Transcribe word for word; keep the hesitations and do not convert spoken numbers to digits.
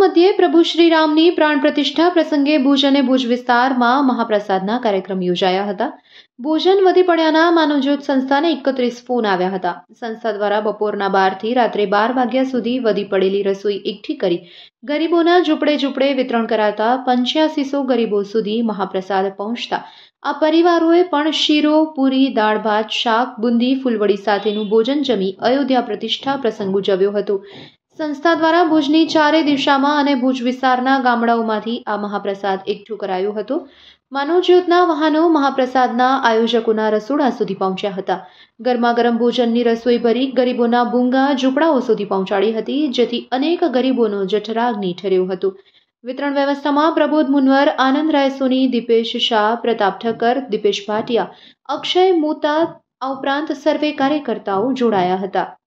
મધ્યે પ્રભુ શ્રી રામની પ્રાણ પ્રતિષ્ઠા પ્રસંગે ભુજ અને ભુજ વિસ્તારમાં મહાપ્રસાદના કાર્યક્રમ યોજાયા હતા. ભોજન વધી પડ્યાના માનવજ્યોત સંસ્થાને એકત્રીસ ફોન આવ્યા હતા. સંસ્થા દ્વારા બપોરના બારથી રાત્રે બાર વાગ્યા સુધી વધી પડેલી રસોઈ એકઠી કરી ગરીબોના ઝૂંપડે ઝૂંપડે વિતરણ કરાતા પંચ્યાસીસો ગરીબો સુધી મહાપ્રસાદ પહોંચતા આ પરિવારોએ પણ શીરો, પૂરી, દાળ ભાત, શાક, બુંદી, ફૂલવડી સાથેનું ભોજન જમી અયોધ્યા પ્રતિષ્ઠા પ્રસંગ ઉજવ્યો હતો. સંસ્થા દ્વારા ભુજની ચારે દિશામાં અને ભુજ વિસ્તારના ગામડાઓમાંથી આ મહાપ્રસાદ એકઠું કરાયું હતું. માનવજ્યોતના વાહનો મહાપ્રસાદના આયોજકોના રસોડા સુધી પહોંચ્યા હતા. ગરમાગરમ ભોજનની રસોઈ ભરી ગરીબોના ભૂંગા ઝૂંપડાઓ સુધી પહોંચાડી હતી, જેથી અનેક ગરીબોનો જઠરાગ્નિ ઠર્યો હતો. વિતરણ વ્યવસ્થામાં પ્રબોધ મુનવર, આનંદ રાય સોની, દીપેશ શાહ, પ્રતાપ ઠક્કર, દીપેશ ભાટિયા, અક્ષય મોતા આ ઉપરાંત સર્વે કાર્યકર્તાઓ જોડાયા હતા.